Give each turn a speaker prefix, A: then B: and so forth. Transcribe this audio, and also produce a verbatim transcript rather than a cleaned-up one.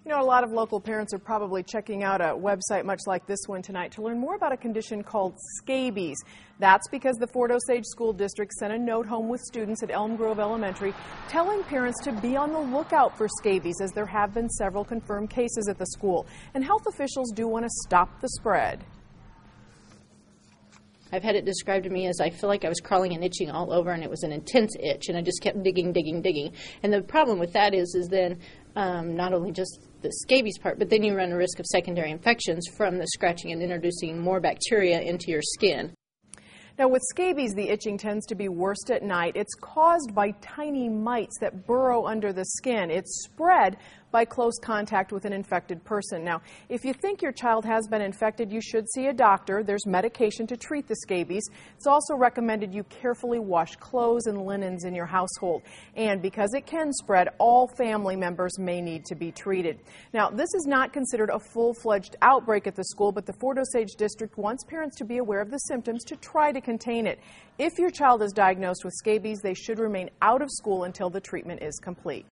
A: You know, a lot of local parents are probably checking out a website much like this one tonight to learn more about a condition called scabies. That's because the Fort Osage School District sent a note home with students at Elm Grove Elementary telling parents to be on the lookout for scabies, as there have been several confirmed cases at the school. And health officials do want to stop the spread.
B: I've had it described to me as I feel like I was crawling and itching all over, and it was an intense itch, and I just kept digging, digging, digging. And the problem with that is, is then um, not only just the scabies part, but then you run a risk of secondary infections from the scratching and introducing more bacteria into your skin.
A: Now, with scabies, the itching tends to be worst at night. It's caused by tiny mites that burrow under the skin. It's spread by close contact with an infected person. Now, if you think your child has been infected, you should see a doctor. There's medication to treat the scabies. It's also recommended you carefully wash clothes and linens in your household. And because it can spread, all family members may need to be treated. Now, this is not considered a full-fledged outbreak at the school, but the Fort Osage District wants parents to be aware of the symptoms to try to contain it. If your child is diagnosed with scabies, they should remain out of school until the treatment is complete.